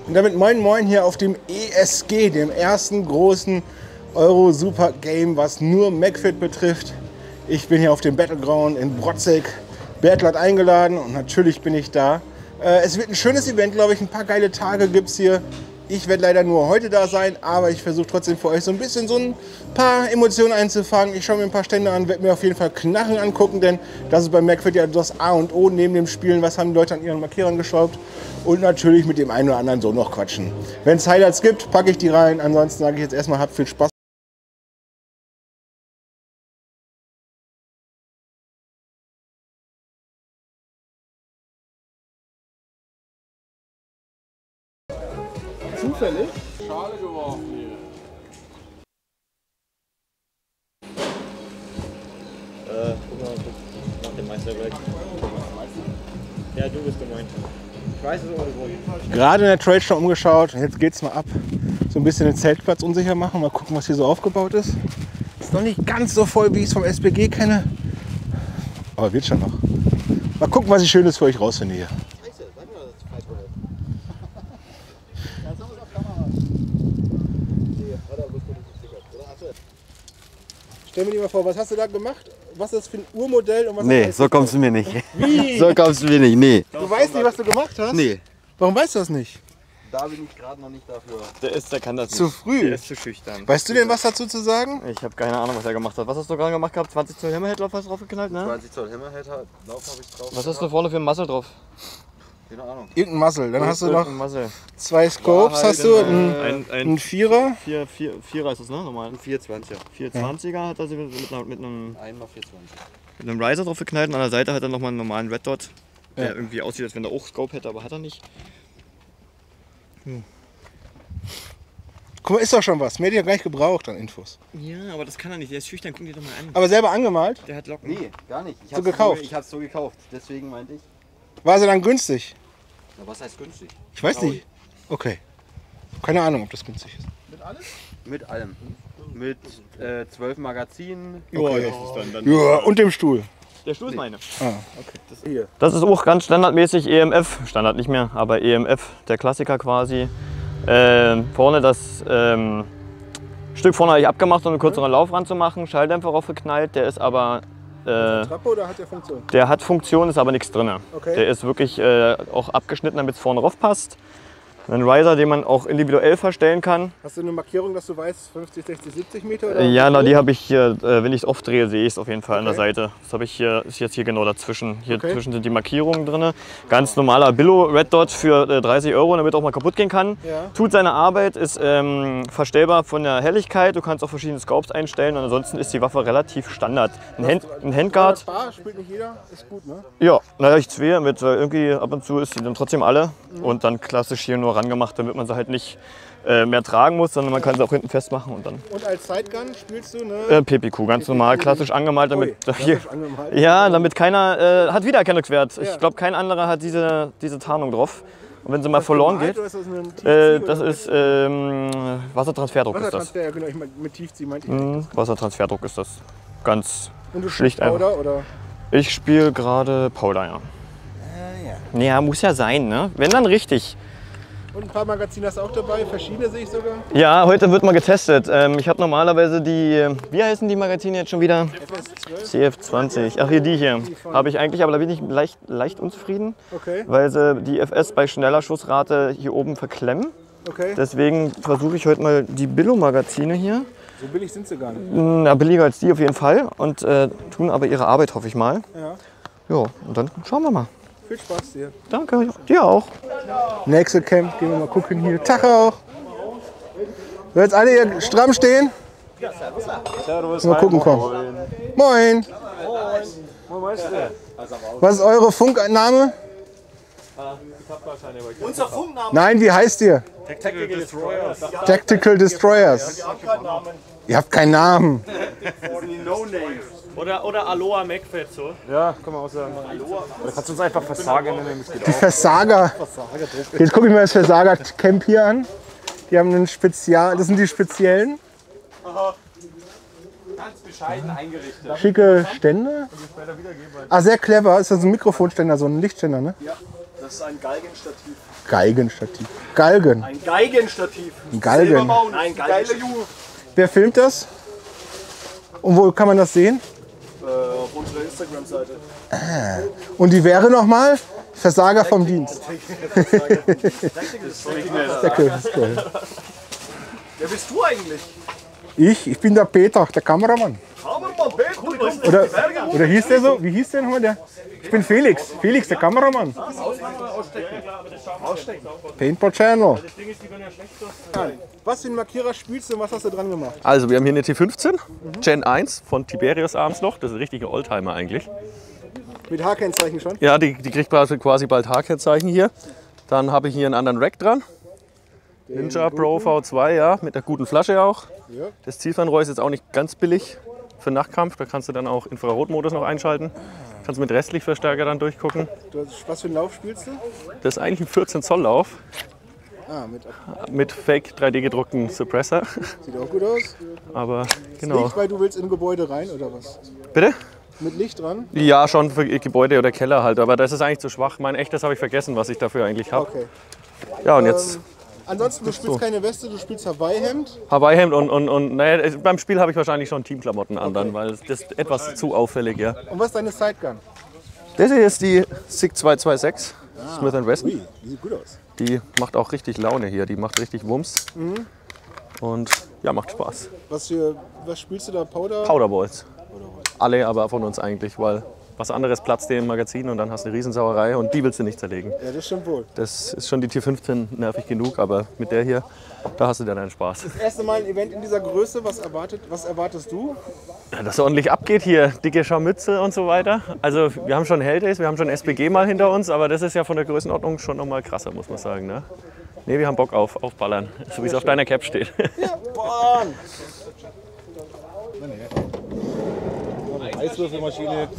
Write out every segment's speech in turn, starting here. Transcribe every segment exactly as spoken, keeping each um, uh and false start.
Und damit moin moin hier auf dem E S G, dem ersten großen Euro Super Game, was nur McFit betrifft. Ich bin hier auf dem Battleground in Brotzig. Bertel hat eingeladen und natürlich bin ich da. Äh, es wird ein schönes Event, glaube ich. Ein paar geile Tage gibt es hier. Ich werde leider nur heute da sein, aber ich versuche trotzdem für euch so ein bisschen so ein paar Emotionen einzufangen. Ich schaue mir ein paar Stände an, werde mir auf jeden Fall Knarren angucken, denn das ist bei McFit ja das A und O neben dem Spielen. Was haben die Leute an ihren Markierern geschraubt? Und natürlich mit dem einen oder anderen so noch quatschen. Wenn es Highlights gibt, packe ich die rein. Ansonsten sage ich jetzt erstmal, habt viel Spaß. Zufällig? Schale geworfen hier. Äh, guck mal, guck nach dem Meister gleich. Ja, du bist gemeint. Ich weiß es irgendwo. Gerade in der Trade schon umgeschaut. Jetzt geht's mal ab. So ein bisschen den Zeltplatz unsicher machen. Mal gucken, was hier so aufgebaut ist. Ist noch nicht ganz so voll, wie ich es vom S B G kenne. Aber wird schon noch. Mal gucken, was ich Schönes für euch rausfinde hier. Stell mir die mal vor, was hast du da gemacht? Was ist das für ein Urmodell? Und was Nee, so kommst du mir nicht. Wie? So kommst du mir nicht, nee. Du weißt nicht, was du gemacht hast? Nee. Warum weißt du das nicht? Da bin ich gerade noch nicht dafür. Der ist, der kann das Zu nicht. früh. Der ist zu schüchtern. Weißt du denn was dazu zu sagen? Ich habe keine Ahnung, was er gemacht hat. Was hast du gerade gemacht gehabt? zwanzig Zoll Hammerhead-Lauf hast du draufgeknallt, ne? zwanzig Zoll Hammerhead-Lauf habe ich drauf. Was hast du vorne für ein Muscle drauf? Keine Ahnung. Irgendein Muscle. Dann hast du noch Muscle. zwei Scopes, hast du einen, Ein, ein, einen Vierer. vier, vier, Vierer ist das, ne? Normal. Ein vierhundertzwanziger. vierhundertzwanziger hat er mit, mit, einer, mit, einem, Einmal vierhundertzwanzig. mit einem Riser drauf geknallt und an der Seite hat er nochmal einen normalen Red Dot, der Ja. irgendwie aussieht, als wenn er auch Scope hätte, aber hat er nicht. Guck mal, ist doch schon was. Mehr hätte ich ja gleich gebraucht an Infos. Ja, aber das kann er nicht. Der ist schüchtern. Guck dir doch mal an. Aber selber angemalt? Der hat Locken. Nee, gar nicht. Ich So hab's gekauft? So, ich hab's so gekauft. Deswegen meinte ich. War sie dann günstig? Na, was heißt günstig? Ich weiß nicht. Okay. Keine Ahnung, ob das günstig ist. Mit allem. Mit äh, zwölf Magazinen. Okay. Das ist dann, dann Ja, und dem Stuhl. Der Stuhl ist meine. Ah, okay. Das, Hier. das ist auch ganz standardmäßig E M F. Standard nicht mehr, aber E M F, der Klassiker quasi. Äh, vorne das ähm, Stück vorne habe ich abgemacht, um einen kürzeren Lauf ranzumachen. Schalldämpfer raufgeknallt. Der ist aber. Äh, Trappe oder hat der Funktion? der hat Funktion, ist aber nichts drin. Okay. Der ist wirklich äh, auch abgeschnitten, damit es vorne drauf passt. Ein Riser, den man auch individuell verstellen kann. Hast du eine Markierung, dass du weißt, fünfzig, sechzig, siebzig Meter? Oder? Ja, na, die habe ich hier, äh, wenn ich es oft drehe, sehe ich es auf jeden Fall an der Okay. Seite. Das habe ich hier, ist jetzt hier genau dazwischen. Hier Okay. zwischen sind die Markierungen drin. Ganz normaler Billo Red Dot für äh, dreißig Euro, damit auch mal kaputt gehen kann. Ja. Tut seine Arbeit, ist ähm, verstellbar von der Helligkeit. Du kannst auch verschiedene Scopes einstellen und ansonsten ist die Waffe relativ Standard. Ein, Hand, ein Handguard, Bar spielt nicht jeder, ist gut, ne? ja, naja, ich zwei mit, weil irgendwie ab und zu ist sie dann trotzdem alle. Und dann klassisch hier nur rangemacht, damit man sie halt nicht äh, mehr tragen muss, sondern man kann sie auch hinten festmachen und dann Und als Sidegun spielst du, ne? äh, P P Q, ganz normal, klassisch angemalt, damit Ui, hier, klassisch angemalt. ja, damit keiner äh, hat Wiedererkennungswert. Ja. Ich glaube, kein anderer hat diese, diese Tarnung drauf. Und wenn sie mal verloren geht, Oder ist das, ein äh, Tiefzieh das oder? ist ähm, Wassertransferdruck ist das. Wassertransfer, ja, genau, ich mein, mit Tiefzieh meinte ich. Mhm, Wassertransferdruck ist das. Ganz Und du schlicht spielst einfach. Powder, oder? Ich spiele gerade Powder, ja. Ja, ja. Ja, muss ja sein, ne? Wenn dann richtig. Und ein paar Magazine hast du auch dabei, verschiedene sehe ich sogar. Ja, heute wird mal getestet. Ähm, ich habe normalerweise die, wie heißen die Magazine jetzt schon wieder? F S zwölf. C F zwanzig. Ach, hier die hier. Habe ich eigentlich, aber da bin ich leicht, leicht unzufrieden, Okay, weil sie die F S bei schneller Schussrate hier oben verklemmen. okay. Deswegen versuche ich heute mal die Billo-Magazine hier. So billig sind sie gar nicht. Na, billiger als die auf jeden Fall. Und äh, tun aber ihre Arbeit, hoffe ich mal. Ja. Ja, und dann schauen wir mal. Viel Spaß dir. Danke, ja, dir auch. Nächste Camp, gehen wir mal gucken hier. Tag auch. So, jetzt alle hier stramm stehen. Servus. Mal gucken, komm. Moin. Was ist eure Funkname? Unser Funkname. Nein, wie heißt ihr? Tactical Destroyers. Tactical Destroyers. Ihr habt keinen Namen. No Names. Oder, oder Aloha McFit, so. Ja, kann man auch sagen. Oder kannst du uns einfach Versager nennen? Das geht Die Versager. Jetzt gucke ich mir das Versager-Camp hier an. Die haben einen Spezial, das sind die speziellen. Ganz bescheiden eingerichtet. Schicke Stände. Ah, sehr clever. Ist das ein Mikrofonständer, so ein Lichtständer, ne? Ja, das ist ein Galgenstativ. Geigenstativ. Galgen. Ein Geigenstativ. Ein Galgen. Silbermount. Nein, geile Junge. Wer filmt das? Und wo kann man das sehen? Äh, auf unserer Instagram-Seite. Und die wäre nochmal Versager vom Dienst. Der König ist cool. Wer bist du eigentlich? Ich, ich bin der Peter, der Kameramann. Hammermann, Peter. Oder, oder hieß der so? Wie hieß der nochmal? Der? Ich bin Felix. Felix, der Kameramann. Paintball Channel. Was für ein Markierer spielst du und was hast du dran gemacht? Also wir haben hier eine T fünfzehn, Gen eins von Tiberius Armsloch. Das ist ein richtiger Oldtimer eigentlich. Mit H-Kennzeichen schon? Ja, die, die kriegt quasi bald H-Kennzeichen hier. Dann habe ich hier einen anderen Rack dran. Ninja Pro V zwei, ja, mit einer guten Flasche auch. Ja. Das Zielfernrohr ist jetzt auch nicht ganz billig für Nachtkampf. Da kannst du dann auch Infrarotmodus noch einschalten. Kannst mit Restlichtverstärker dann durchgucken. Was für einen Lauf spielst du? Das ist eigentlich ein vierzehn Zoll Lauf. Ah, mit, mit Fake drei D gedruckten Suppressor. Sieht auch gut aus. Aber genau. Licht, weil du willst in ein Gebäude rein oder was? Bitte? Mit Licht dran? Ja, schon für Gebäude oder Keller halt. Aber das ist eigentlich zu schwach. Mein echtes habe ich vergessen, was ich dafür eigentlich habe. Okay. Ja, und jetzt. Ähm, ansonsten, du spielst so. keine Weste, du spielst Hawaii-Hemd. Hawaii-Hemd und, und, und naja, beim Spiel habe ich wahrscheinlich schon Teamklamotten an, dann, weil das ist etwas zu auffällig, ja. Und was ist deine Sidegun? Das hier ist die SIG zwei zwei sechs ah, Smith and Wesson. Ui, die sieht gut aus. Die macht auch richtig Laune hier, die macht richtig Wumms. Mhm. Und ja, macht Spaß. Was, für, was spielst du da? Powder? Powderballs. Alle aber von uns eigentlich, weil was anderes platzt dir im Magazin und dann hast du eine Riesensauerei und die willst du nicht zerlegen. Ja, das stimmt wohl. Das ist schon die T fünfzehn nervig genug, aber mit der hier, da hast du dann deinen Spaß. Das erste Mal ein Event in dieser Größe, was, erwartet, was erwartest du? Ja, dass es ordentlich abgeht hier, dicke Scharmütze und so weiter. Also wir haben schon Helldays, wir haben schon S B G mal hinter uns, aber das ist ja von der Größenordnung schon noch mal krasser, muss man sagen. Ne, nee, wir haben Bock auf, auf Ballern, so wie es auf deiner Cap steht. Ja, Ballern! Eiswürfelmaschine.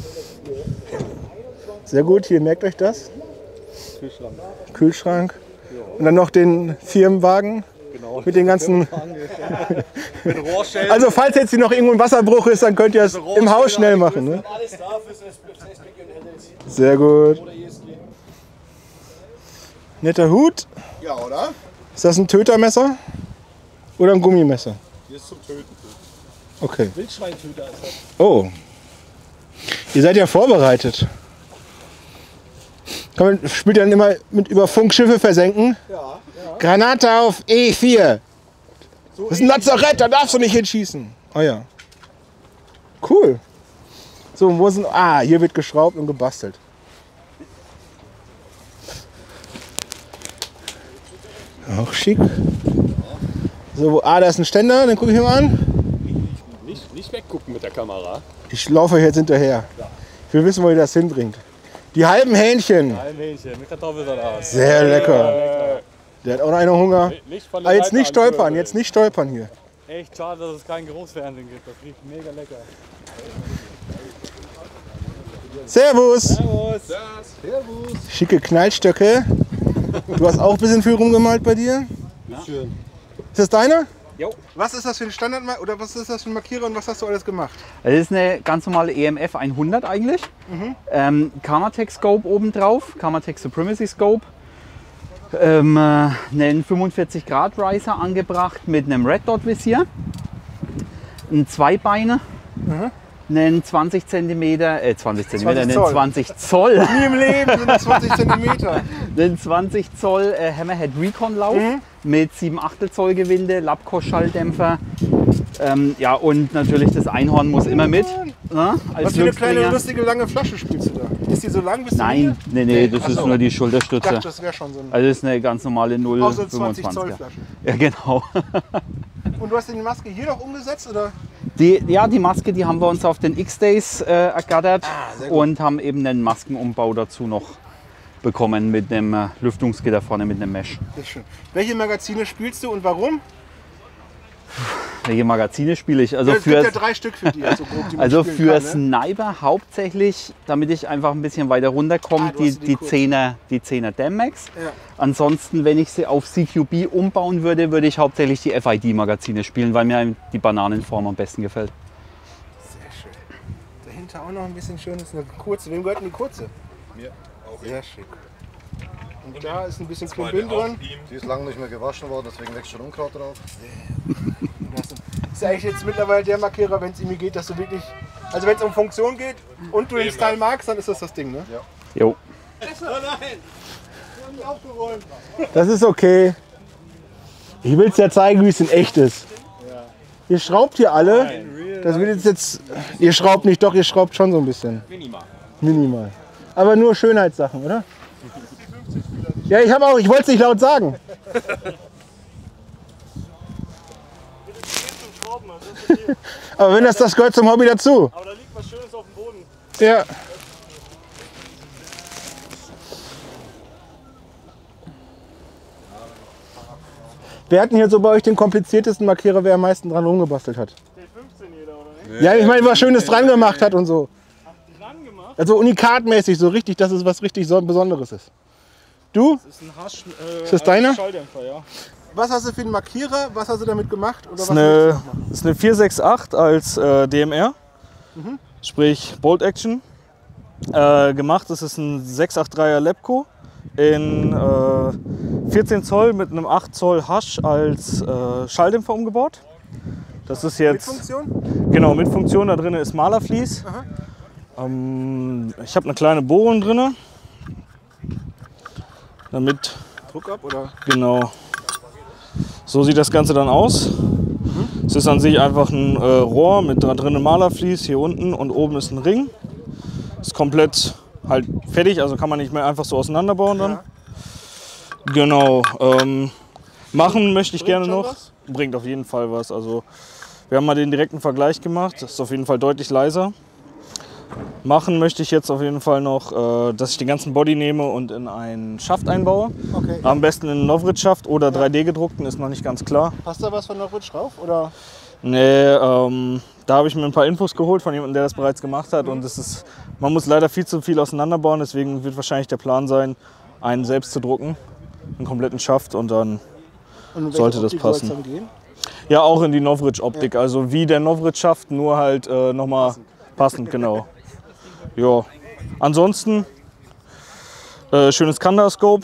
Sehr gut, hier merkt euch das. Kühlschrank. Kühlschrank. Und dann noch den Firmenwagen. Genau. Mit den ganzen. Mit Rohrstellen. Also falls jetzt hier noch irgendwo ein Wasserbruch ist, dann könnt ihr es im Haus schnell machen. Ne? Sehr gut. Netter Hut. Ja, oder? Ist das ein Tötermesser? Oder ein Gummimesser? Hier ist zum Töten. Okay. Wildschweintöter ist das. Oh. Ihr seid ja vorbereitet. Kann man, spielt dann immer mit über Funk Schiffe versenken? Ja. ja. Granate auf E vier. So das ist ein Lazarett, da darfst du nicht hinschießen. Oh ja. Cool. So, wo sind. Ah, hier wird geschraubt und gebastelt. Auch schick. So, wo, ah, da ist ein Ständer, den gucke ich mir mal an. Nicht, nicht weggucken mit der Kamera. Ich laufe jetzt hinterher. Ich will wissen, wo ihr das hinbringt. Die halben Hähnchen. Ein Hähnchen mit Kartoffelsalat. Sehr lecker. Äh, Der hat auch noch eine Hunger. nicht von der Ah, jetzt Seite nicht stolpern, anführen. jetzt nicht stolpern hier. Echt schade, dass es kein Geruchsfernsehen gibt. Das riecht mega lecker. Servus. Servus. Servus. Schicke Knallstöcke. Du hast auch ein bisschen viel rumgemalt bei dir. Schön. Ist das deiner? Jo. Was ist das für ein Standard oder was ist das für ein Markierer und was hast du alles gemacht? Das ist eine ganz normale E M F hundert eigentlich. Mhm. Ähm, Karmatech Scope oben drauf, Karmatech Supremacy Scope. Ähm, äh, einen fünfundvierzig Grad Riser angebracht mit einem Red Dot Visier. Ein Zweibeiner. Mhm. Einen zwanzig Zentimeter, äh zwanzig Zentimeter, einen zwanzig Zoll. Nie im Leben sind das zwanzig Zentimeter. Den zwanzig Zoll äh, Hammerhead Recon Lauf mhm. mit sieben Achtel Zoll Gewinde, Labco Schalldämpfer. Ähm, ja, und natürlich das Einhorn muss immer mit. Na, als Was für eine kleine lustige lange Flasche spielst du da? Ist die so lang bis Nein, nee, nee, das ist so. nur die Schulterstütze. Ich dachte, das wäre schon so ein. Also das ist eine ganz normale null Auch so eine fünfundzwanzig. zwanzig Zoll Flasche. Ja, genau. Und du hast die Maske hier noch umgesetzt, oder? Die, ja, die Maske, die haben wir uns auf den X-Days äh, ergattert Ah, und haben eben einen Maskenumbau dazu noch bekommen mit einem äh, Lüftungsgitter vorne mit einem Mesh. Das ist schön. Welche Magazine spielst du und warum? Welche Magazine spiele ich? Also Ja, es für, gibt ja drei Stück für die, also, grob, die man also spielen für kann, ne? Sniper hauptsächlich, damit ich einfach ein bisschen weiter runterkomme, Ah, du die, hast die die kurz. zehner, die zehner Dammax. Ja. Ansonsten, wenn ich sie auf C Q B umbauen würde, würde ich hauptsächlich die F I D-Magazine spielen, weil mir die Bananenform am besten gefällt. Sehr schön. Dahinter auch noch ein bisschen schön ist eine kurze. Wem gehört denn die kurze? Mir auch. Sehr schick. Und da ist ein bisschen Klimbim drin. Die ist lange nicht mehr gewaschen worden, deswegen wächst schon Unkraut drauf. Das ist eigentlich jetzt mittlerweile der Markierer, wenn es irgendwie geht, dass du wirklich, also wenn es um Funktion geht und du den Style magst, dann ist das das Ding, ne? Ja. Jo. Das ist okay. Ich will es ja zeigen, wie es in echt ist. Ihr schraubt hier alle. Das wird jetzt jetzt. Ihr schraubt nicht, doch, ihr schraubt schon so ein bisschen. Minimal. Minimal. Aber nur Schönheitssachen, oder? Ja, ich habe auch, ich wollte es nicht laut sagen. Aber wenn das, das gehört zum Hobby dazu. Aber da liegt was Schönes auf dem Boden. Ja. Wer hat denn hier so bei euch den kompliziertesten Markierer, wer am meisten dran rumgebastelt hat? T fünfzehn jeder, oder nicht? Ja, ich meine, was Schönes dran gemacht hat und so. Dran gemacht? Also unikatmäßig, so richtig, dass es was richtig so Besonderes ist. Du? Das ist ein Hasch, äh, Ist das deiner? Schalldämpfer, ja. Was hast du für einen Markierer? Was hast du damit gemacht? Oder Das ist was eine, willst du noch machen? das ist eine vier sechs acht als äh, D M R, Mhm. sprich Bolt Action. Äh, gemacht, das ist ein sechs acht dreier Lepco in äh, vierzehn Zoll mit einem acht Zoll Hasch als äh, Schalldämpfer umgebaut. Das ist Mit jetzt Funktion? genau mit Funktion. Da drin ist Malervlies. Aha. Ähm, ich habe eine kleine Bohrung drin, damit Druck ab oder? genau. So sieht das Ganze dann aus. Es ist an sich einfach ein äh, Rohr mit da drin Malervlies hier unten und oben ist ein Ring. Ist komplett halt fertig, also kann man nicht mehr einfach so auseinanderbauen dann. Ja. Genau. Ähm, machen möchte ich Bringt gerne schon noch. was? Bringt auf jeden Fall was. Also wir haben mal den direkten Vergleich gemacht. Das ist auf jeden Fall deutlich leiser. Machen möchte ich jetzt auf jeden Fall noch, äh, dass ich den ganzen Body nehme und in einen Schaft einbaue. Okay. Am besten in einen Novrit-Schaft oder drei D gedruckten, ist noch nicht ganz klar. Hast du da was von Norwich drauf? Oder? Nee, ähm, da habe ich mir ein paar Infos geholt von jemandem, der das bereits gemacht hat. Und es ist, man muss leider viel zu viel auseinanderbauen, deswegen wird wahrscheinlich der Plan sein, einen selbst zu drucken, einen kompletten Schaft und dann Und in welche sollte das Optik soll's passen. dann gehen? Ja, auch in die Novrit-Optik, also wie der Novrit-Schaft, nur halt äh, nochmal passend. passend, genau. Ja, ansonsten äh, schönes Kanda-Scope.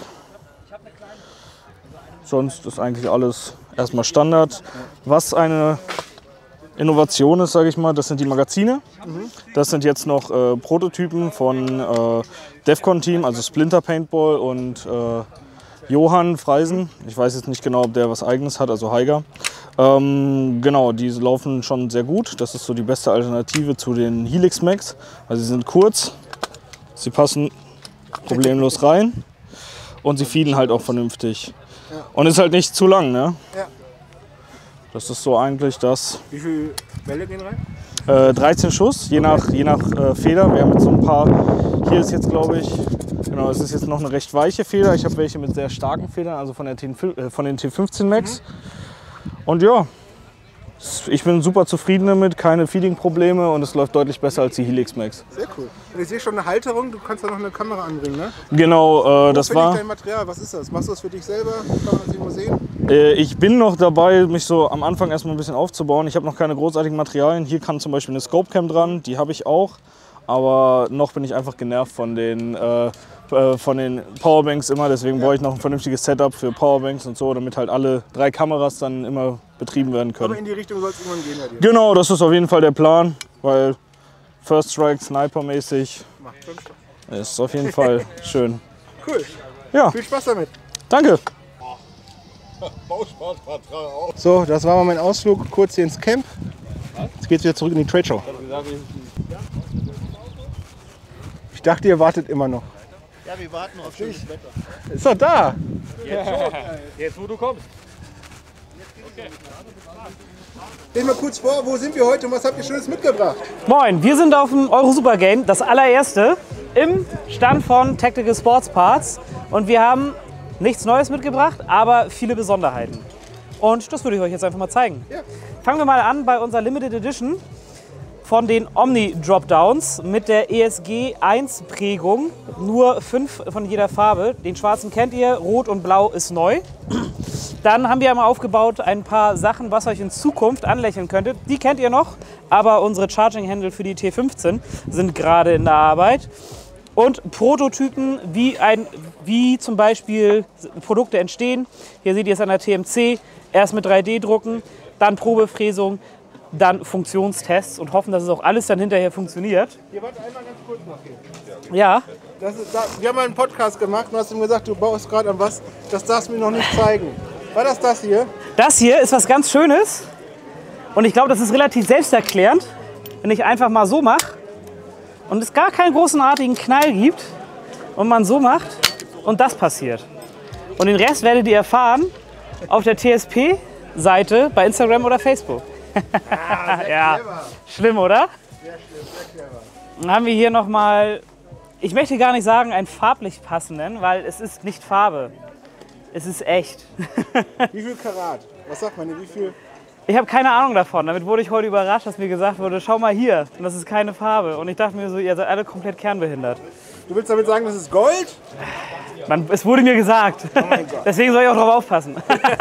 Sonst ist eigentlich alles erstmal Standard. Was eine Innovation ist, sage ich mal, das sind die Magazine. Das sind jetzt noch äh, Prototypen von äh, Defcon Team, also Splinter Paintball und äh, Johann Freisen. Ich weiß jetzt nicht genau, ob der was Eigenes hat, also Heiger. Ähm, genau, die laufen schon sehr gut. Das ist so die beste Alternative zu den Helix Max. Also sie sind kurz, sie passen problemlos rein und sie feeden halt auch vernünftig. Und ist halt nicht zu lang, ne? Ja. Das ist so eigentlich das. Wie viele Bälle gehen rein? Äh, dreizehn Schuss, je nach, je nach äh, Feder. Wir haben jetzt so ein paar. Hier ist jetzt, glaube ich, genau, es ist jetzt noch eine recht weiche Feder. Ich habe welche mit sehr starken Federn, also von, der T, äh, von den T fünfzehn Max. Und ja, ich bin super zufrieden damit, keine Feeding-Probleme und es läuft deutlich besser als die Helix Max. Sehr cool. Und ich sehe schon eine Halterung, du kannst da noch eine Kamera anbringen, ne? Genau, äh, das Wo finde war. ich dein Material? Was ist das? Machst du das für dich selber? Kann man das irgendwo sehen? Äh, ich bin noch dabei, mich so am Anfang erstmal ein bisschen aufzubauen. Ich habe noch keine großartigen Materialien. Hier kann zum Beispiel eine Scopecam dran, die habe ich auch. Aber noch bin ich einfach genervt von den, äh, äh, von den Powerbanks immer. Deswegen brauche ich noch ein vernünftiges Setup für Powerbanks und so, damit halt alle drei Kameras dann immer betrieben werden Aber können. in die Richtung soll es irgendwann gehen bei dir. Genau, das ist auf jeden Fall der Plan, weil First Strike, Sniper-mäßig Macht schon Spaß. ist auf jeden Fall schön. Cool. Ja, Viel Spaß damit. danke. So, das war mal mein Ausflug kurz hier ins Camp. Jetzt geht's wieder zurück in die Trade Show. Ich dachte, ihr wartet immer noch. Ja, wir warten auf schönes Wetter. Ist doch da. Jetzt, wo du kommst. Stell mal kurz vor, wo sind wir heute und was habt ihr Schönes mitgebracht? Moin, wir sind auf dem Euro Super Game, das allererste, im Stand von Tactical Sports Parts. Und wir haben nichts Neues mitgebracht, aber viele Besonderheiten. Und das würde ich euch jetzt einfach mal zeigen. Ja. Fangen wir mal an bei unserer Limited Edition von den Omni Dropdowns mit der E S G eins Prägung. Nur fünf von jeder Farbe. Den schwarzen kennt ihr, rot und blau ist neu. Dann haben wir einmal aufgebaut ein paar Sachen, was euch in Zukunft anlächeln könnte. Die kennt ihr noch, aber unsere Charging Handle für die T fünfzehn sind gerade in der Arbeit. und Prototypen, wie, ein, wie zum Beispiel Produkte entstehen. Hier seht ihr es an der T M C. Erst mit drei D drucken, dann Probefräsung, dann Funktionstests und hoffen, dass es auch alles dann hinterher funktioniert. Hier, warte einmal ganz kurz noch hier. Ja. Das ist, da, wir haben mal einen Podcast gemacht und hast ihm gesagt, du baust gerade an was, das darfst du mir noch nicht zeigen. War das das hier? Das hier ist was ganz Schönes und ich glaube, das ist relativ selbsterklärend, wenn ich einfach mal so mache und es gar keinen großenartigen Knall gibt und man so macht und das passiert. Und den Rest werdet ihr erfahren auf der T S P-Seite bei Instagram oder Facebook. Ah, sehr ja, clever. Schlimm, oder? Sehr schlimm, sehr clever. Dann haben wir hier nochmal, ich möchte gar nicht sagen einen farblich passenden, weil es ist nicht Farbe. Es ist echt. Wie viel Karat? Was sagt man denn? Wie viel? Ich habe keine Ahnung davon. Damit wurde ich heute überrascht, dass mir gesagt wurde, schau mal hier, und das ist keine Farbe. Und ich dachte mir so, ihr seid alle komplett kernbehindert. Du willst damit sagen, das ist Gold? Man, es wurde mir gesagt. Oh mein Gott. Deswegen soll ich auch drauf aufpassen.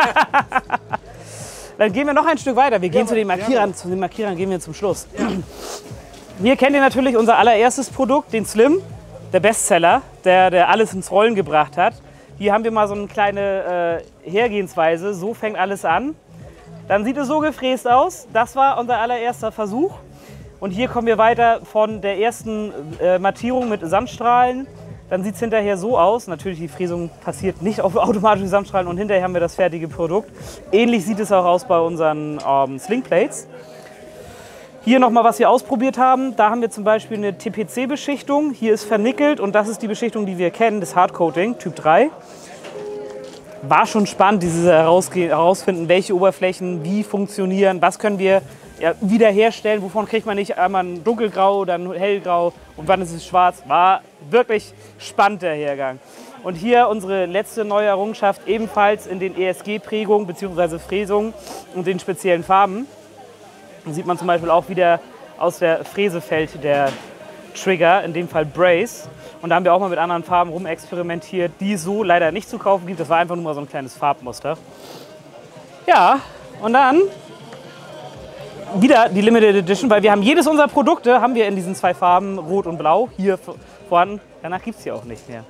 Dann gehen wir noch ein Stück weiter. Wir gehen ja, zu den Markierern. Ja. Zu den Markierern gehen wir zum Schluss. Ja. Hier kennt ihr natürlich unser allererstes Produkt, den Slim, der Bestseller, der, der alles ins Rollen gebracht hat. Hier haben wir mal so eine kleine äh, Hergehensweise. So fängt alles an. Dann sieht es so gefräst aus. Das war unser allererster Versuch. Und hier kommen wir weiter von der ersten äh, Mattierung mit Sandstrahlen. Dann sieht es hinterher so aus. Natürlich, die Fräsung passiert nicht auf automatischen Sandstrahlen und hinterher haben wir das fertige Produkt. Ähnlich sieht es auch aus bei unseren ähm, Slingplates. Hier nochmal, was wir ausprobiert haben. Da haben wir zum Beispiel eine T P C-Beschichtung. Hier ist vernickelt und das ist die Beschichtung, die wir kennen, das Hardcoating, Typ drei. War schon spannend, dieses herausfinden, welche Oberflächen wie funktionieren, was können wir ja, wiederherstellen, wovon kriegt man nicht einmal ein dunkelgrau, dann hellgrau und wann ist es schwarz. War wirklich spannend der Hergang. Und hier unsere letzte neue Errungenschaft, ebenfalls in den E S G-Prägungen bzw. Fräsungen und den speziellen Farben. Da sieht man zum Beispiel auch wieder aus der Fräse fällt der Trigger, in dem Fall Brace. Und da haben wir auch mal mit anderen Farben rumexperimentiert, die es so leider nicht zu kaufen gibt. Das war einfach nur mal so ein kleines Farbmuster. Ja, und dann wieder die Limited Edition, weil wir haben jedes unserer Produkte haben wir in diesen zwei Farben, Rot und Blau, hier vorhanden. Danach gibt es hier auch nicht mehr.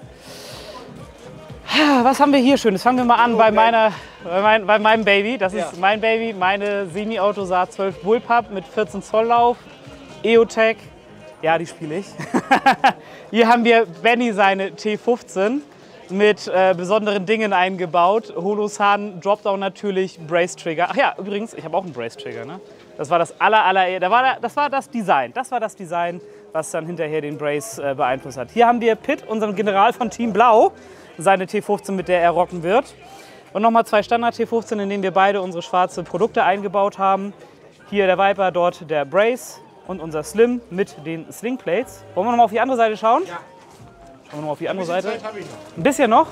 Was haben wir hier Schönes? Fangen wir mal an bei, meiner, bei, mein, bei meinem Baby. Das ist ja. mein Baby, meine Semi-Auto-Saat zwölf Bullpup mit vierzehn Zoll Lauf, EOTech. Ja, die spiele ich. Hier haben wir Benny seine T fünfzehn mit äh, besonderen Dingen eingebaut. Holosan, Dropdown natürlich, Brace Trigger. Ach ja, übrigens, ich habe auch einen Brace Trigger. Ne? Das war das aller, aller, das war, das war das Design. Das war das Design, was dann hinterher den Brace äh, beeinflusst hat. Hier haben wir Pitt, unseren General von Team Blau, seine T fünfzehn, mit der er rocken wird. Und nochmal zwei Standard T fünfzehn, in denen wir beide unsere schwarze Produkte eingebaut haben. Hier der Viper, dort der Brace. Und unser Slim mit den Slingplates. Wollen wir noch mal auf die andere Seite schauen? Ja. Schauen wir noch mal auf die andere Seite. Ein bisschen noch.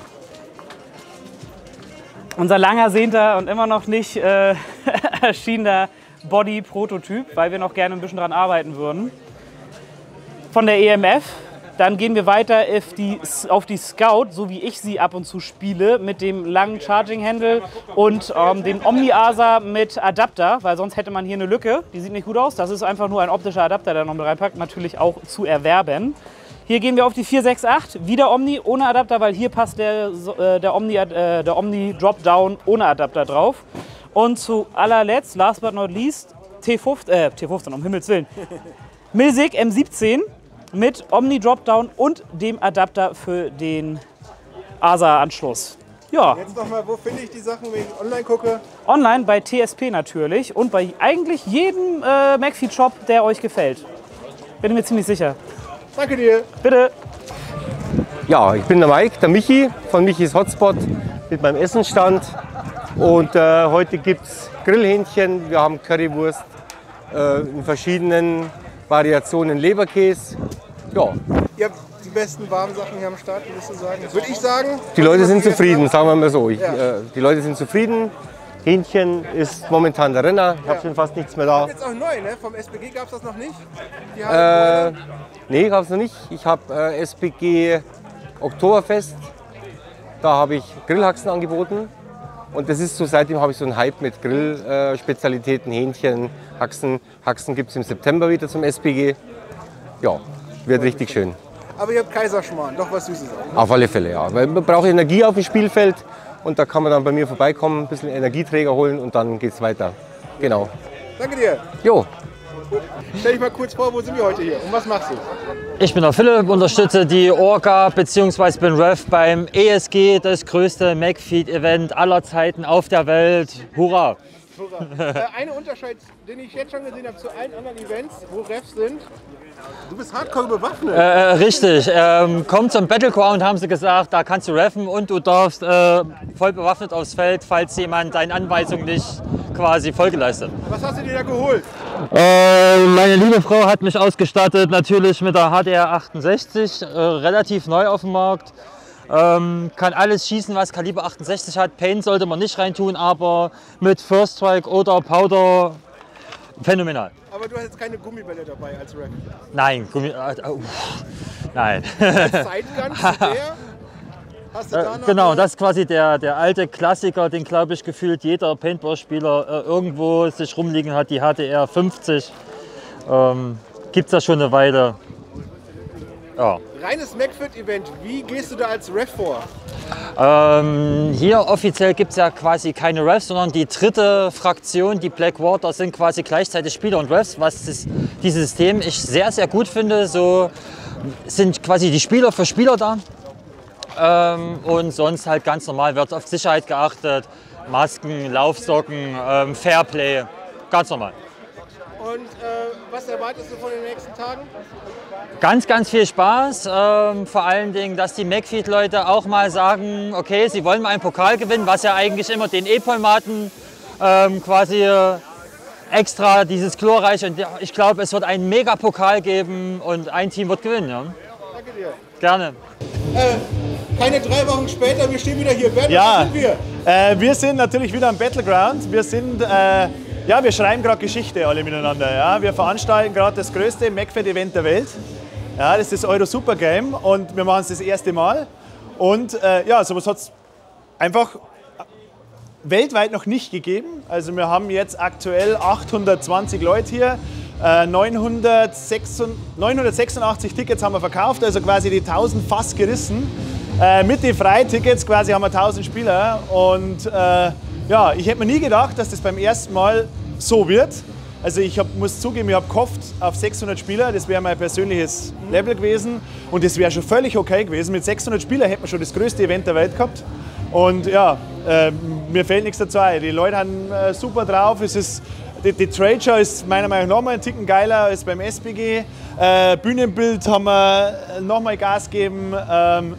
Unser lang ersehnter und immer noch nicht äh, erschienener Body-Prototyp, weil wir noch gerne ein bisschen dran arbeiten würden. Von der E M F. Dann gehen wir weiter auf die, auf die Scout, so wie ich sie ab und zu spiele, mit dem langen Charging-Handle und ähm, den Omni-Asa mit Adapter, weil sonst hätte man hier eine Lücke. Die sieht nicht gut aus. Das ist einfach nur ein optischer Adapter, der noch mit reinpackt, natürlich auch zu erwerben. Hier gehen wir auf die vier sechs acht, wieder Omni ohne Adapter, weil hier passt der, äh, der Omni, äh, der Omni Dropdown ohne Adapter drauf. Und zu allerletzt, last but not least, T fünfzehn, äh, T fünfzehn, um Himmels Willen, Milsig M siebzehn. Mit Omni Dropdown und dem Adapter für den A S A-Anschluss. Ja. Jetzt nochmal, wo finde ich die Sachen, wenn ich online gucke? Online bei T S P natürlich und bei eigentlich jedem äh, McFeed-Shop, der euch gefällt. Bin mir ziemlich sicher. Danke dir. Bitte. Ja, ich bin der Mike, der Michi von Michis Hotspot mit meinem Essenstand. Und äh, heute gibt es Grillhähnchen, wir haben Currywurst äh, in verschiedenen Variationen Leberkäse. Ja. Ihr habt die besten warmen Sachen hier am Start, würdest du sagen? Würde ich sagen. Die Leute sind zufrieden, sagen wir mal so. Ich, ja. äh, die Leute sind zufrieden. Hähnchen ist momentan der Renner. Ich habe schon fast nichts mehr da. Das ist jetzt auch neu, ne? Vom S P G gab es das noch nicht? Die äh, nee, gab es noch nicht. Ich habe äh, S P G Oktoberfest. Da habe ich Grillhaxen angeboten. Und das ist so, seitdem habe ich so einen Hype mit Grillspezialitäten, äh, Hähnchen, Haxen. Haxen gibt es im September wieder zum S P G. Ja, wird richtig schön. Aber ihr habt Kaiserschmarrn, doch was Süßes auch. Ne? Auf alle Fälle, ja. Weil man braucht Energie auf dem Spielfeld und da kann man dann bei mir vorbeikommen, ein bisschen Energieträger holen und dann geht's weiter. Genau. Danke dir. Jo. Stell dich mal kurz vor, wo sind wir heute hier und was machst du? Ich bin der Philipp, unterstütze die Orga bzw. bin Ref beim E S G, das größte McFeed-Event aller Zeiten auf der Welt. Hurra! Hurra. äh, ein Unterschied, den ich jetzt schon gesehen habe zu allen anderen Events, wo Refs sind, du bist hardcore bewaffnet. Äh, richtig, ähm, komm zum Battleground, haben sie gesagt, da kannst du reffen und du darfst äh, voll bewaffnet aufs Feld, falls jemand deine Anweisung nicht quasi Folge leistet. Was hast du dir da geholt? Äh, meine liebe Frau hat mich ausgestattet, natürlich mit der H D R achtundsechzig, äh, relativ neu auf dem Markt. Ähm, kann alles schießen, was Kaliber achtundsechzig hat. Paint sollte man nicht reintun, aber mit First Strike oder Powder phänomenal. Aber du hast jetzt keine Gummibälle dabei als Ref? Nein, Gummi, äh, uh, nein. Als Zeitgun zu der? Hast du da noch genau, eine? das ist quasi der, der alte Klassiker, den glaube ich gefühlt jeder Paintball-Spieler äh, irgendwo sich rumliegen hat, die H D R fünfzig. Ähm, Gibt es ja schon eine Weile. Ja. Reines McFit-Event, wie gehst du da als Ref vor? Ähm, hier offiziell gibt es ja quasi keine Refs, sondern die dritte Fraktion, die Blackwater, sind quasi gleichzeitig Spieler und Refs, was das, dieses System ich sehr, sehr gut finde. So sind quasi die Spieler für Spieler da. Ähm, und sonst halt ganz normal wird auf Sicherheit geachtet, Masken, Laufsocken, ähm, Fairplay, ganz normal. Und äh, was erwartest du von den nächsten Tagen? Ganz, ganz viel Spaß, ähm, vor allen Dingen, dass die McFeed-Leute auch mal sagen, okay, sie wollen mal einen Pokal gewinnen, was ja eigentlich immer den E-Polmaten ähm, quasi äh, extra dieses glorreich, und ich glaube, es wird einen Mega-Pokal geben und ein Team wird gewinnen. Ja. Danke dir. Gerne. Äh, keine drei Wochen später, wir stehen wieder hier. Bernd, Ja, wo sind wir? Äh, wir sind natürlich wieder am Battleground. Wir sind, äh, ja, wir schreiben gerade Geschichte alle miteinander. Ja. Wir veranstalten gerade das größte McFit-Event der Welt. Ja, das ist das Euro Super Game und wir machen es das erste Mal. Und äh, ja, sowas hat es einfach weltweit noch nicht gegeben. Also wir haben jetzt aktuell achthundertzwanzig Leute hier. Äh, neunhundertsechsundachtzig Tickets haben wir verkauft, also quasi die tausend fast gerissen. Äh, mit den Freitickets quasi haben wir tausend Spieler. Und äh, ja, ich hätte mir nie gedacht, dass das beim ersten Mal so wird. Also ich hab, muss zugeben, ich habe gehofft auf sechshundert Spieler, das wäre mein persönliches Level gewesen. Und das wäre schon völlig okay gewesen. Mit sechshundert Spielern hätten wir schon das größte Event der Welt gehabt. Und ja, äh, mir fällt nichts dazu ein. Die Leute haben äh, super drauf. Es ist, die, die Trade Show ist meiner Meinung nach noch mal ein Ticken geiler als beim S B G. Äh, Bühnenbild haben wir noch mal Gas gegeben. Ähm,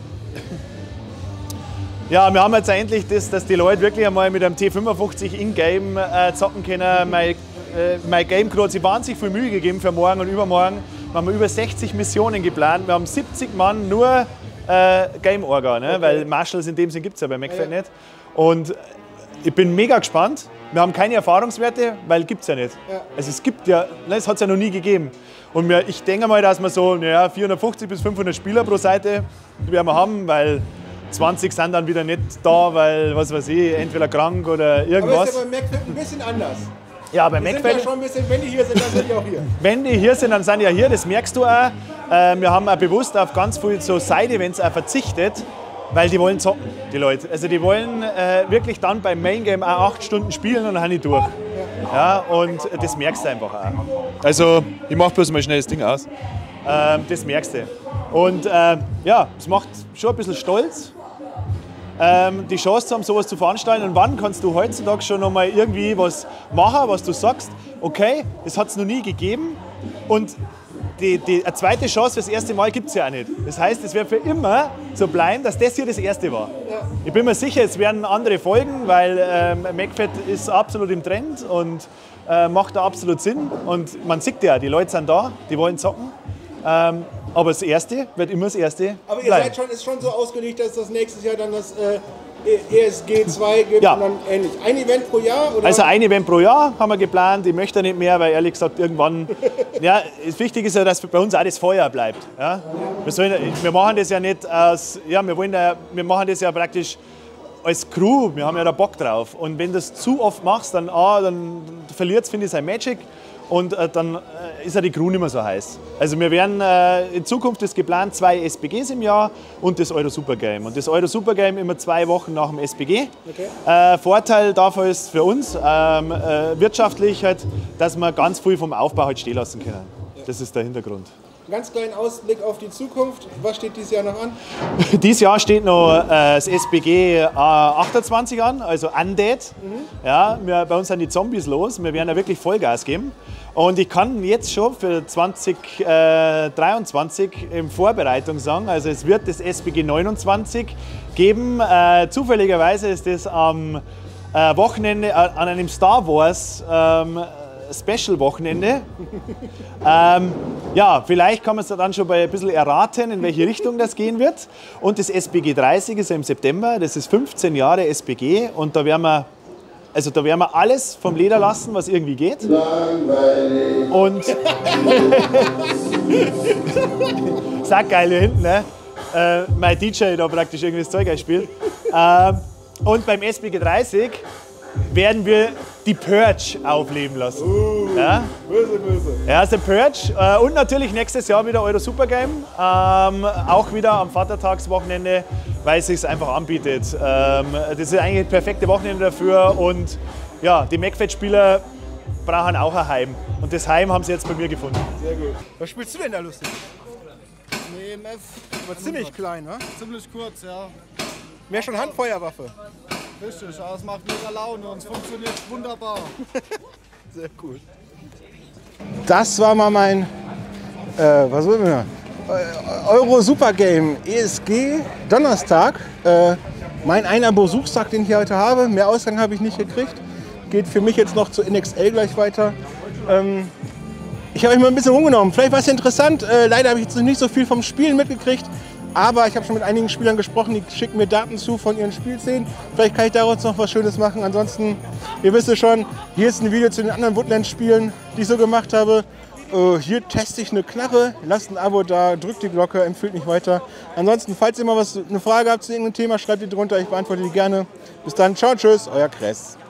ja, wir haben jetzt endlich das, dass die Leute wirklich einmal mit einem T fünfundfünfzig in-game äh, zocken können. Mein, äh, mein Game Crew hat sich wahnsinnig viel Mühe gegeben für morgen und übermorgen. Wir haben über sechzig Missionen geplant. Wir haben siebzig Mann nur äh, Game Orga, ne? Okay. Weil Marshals in dem Sinn gibt es ja bei McFit ja. nicht. Und ich bin mega gespannt. Wir haben keine Erfahrungswerte, weil gibt es ja nicht. Ja. Also es gibt ja, ne, es hat es ja noch nie gegeben. Und wir, ich denke mal, dass wir so ja, vierhundertfünfzig bis fünfhundert Spieler pro Seite werden wir haben, weil zwanzig sind dann wieder nicht da, weil, was weiß ich, entweder krank oder irgendwas. Aber ist ja bei McFit ein bisschen anders. Ja, bei die McFit. Sind ja schon ein bisschen, wenn die hier sind, dann sind die auch hier. Wenn die hier sind, dann sind die ja hier, das merkst du auch. Äh, wir haben auch bewusst auf ganz viele so Side-Events auch verzichtet, weil die wollen zocken, die Leute. Also die wollen äh, wirklich dann beim Main Game auch acht Stunden spielen und dann haben die durch. Ja, und das merkst du einfach auch. Also, ich mach bloß mal schnell das Ding aus. Ähm, das merkst du. Und äh, ja, es macht schon ein bisschen stolz, ähm, die Chance zu haben, sowas zu veranstalten. Und wann kannst du heutzutage schon noch mal irgendwie was machen, was du sagst, okay, das hat es noch nie gegeben. Und die, die, eine zweite Chance für das erste Mal gibt es ja auch nicht. Das heißt, es wird für immer so bleiben, dass das hier das erste war. Ja. Ich bin mir sicher, es werden andere folgen, weil ähm, McFit ist absolut im Trend und äh, macht da absolut Sinn. Und man sieht ja, die Leute sind da, die wollen zocken. Ähm, aber das erste wird immer das erste Aber ihr bleiben. seid schon, ist schon so ausgelegt, dass das nächstes Jahr dann das äh, E S G zwei gibt ja. und dann ähnlich. Ein Event pro Jahr? Oder? Also ein Event pro Jahr haben wir geplant. Ich möchte nicht mehr, weil ehrlich gesagt irgendwann... ja, wichtig ist ja, dass bei uns auch das Feuer bleibt. Ja? Wir, sollen, wir machen das ja nicht aus... Ja, wir, wollen ja, wir machen das ja praktisch als Crew. Wir haben ja da Bock drauf. Und wenn du das zu oft machst, dann, ah, dann verliert es, finde ich, sein Magic. und äh, dann äh, ist ja die Crew nicht mehr so heiß. Also wir werden äh, in Zukunft ist geplant zwei S B Gs im Jahr und das Euro Super Game. Und das Euro Super Game immer zwei Wochen nach dem S B G. Okay. Äh, Vorteil davon ist für uns ähm, äh, wirtschaftlich halt, dass wir ganz viel vom Aufbau halt stehen lassen können. Ja. Das ist der Hintergrund. Ganz kleinen Ausblick auf die Zukunft. Was steht dieses Jahr noch an? Dieses Jahr steht noch äh, das S B G äh, achtundzwanzig an, also Undead. Mhm. Ja, wir, bei uns sind die Zombies los. Wir werden da wirklich Vollgas geben. Und ich kann jetzt schon für zwanzig dreiundzwanzig in Vorbereitung sagen, also es wird das S B G neunundzwanzig geben. Äh, zufälligerweise ist das am äh, Wochenende, äh, an einem Star Wars ähm, Special-Wochenende. ähm, ja, vielleicht kann man es dann schon bei ein bisschen erraten, in welche Richtung das gehen wird. Und das S B G dreißig ist im September, das ist fünfzehn Jahre S B G und da werden wir, also da werden wir alles vom Leder lassen, was irgendwie geht. Langweilig. Und sackgeil hier hinten, ne? Äh, mein D J da praktisch irgendwie das Zeug einspielt. Ähm, und beim S B G dreißig werden wir die Purge aufleben lassen. Uh, ja? Böse, böse. Ja, also Purge. Äh, und natürlich nächstes Jahr wieder Euro Super Game. Ähm, auch wieder am Vatertagswochenende, weil es sich einfach anbietet. Ähm, das ist eigentlich das perfekte Wochenende dafür. Und ja, die McFit-Spieler brauchen auch ein Heim. Und das Heim haben sie jetzt bei mir gefunden. Sehr gut. Was spielst du denn da lustig? Eine E M F. Aber ziemlich klein, wa? Ziemlich kurz, ja. Mehr schon Handfeuerwaffe. Richtig, aber es macht mega Laune und es funktioniert wunderbar. Sehr cool. Das war mal mein, äh, was wollen wir? Äh, Euro Super Game E S G Donnerstag. Äh, mein einer Besuchstag, den ich heute habe. Mehr Ausgang habe ich nicht gekriegt. Geht für mich jetzt noch zu N X L gleich weiter. Ähm, ich habe euch mal ein bisschen rumgenommen. Vielleicht war es interessant. Äh, leider habe ich jetzt noch nicht so viel vom Spielen mitgekriegt. Aber ich habe schon mit einigen Spielern gesprochen, die schicken mir Daten zu von ihren Spielszenen. Vielleicht kann ich daraus noch was Schönes machen. Ansonsten, ihr wisst es schon, hier ist ein Video zu den anderen Woodlands-Spielen, die ich so gemacht habe. Uh, hier teste ich eine Knarre. Lasst ein Abo da, drückt die Glocke, empfiehlt mich weiter. Ansonsten, falls ihr mal was, eine Frage habt zu irgendeinem Thema, schreibt die drunter. Ich beantworte die gerne. Bis dann, ciao, tschüss, euer Kress.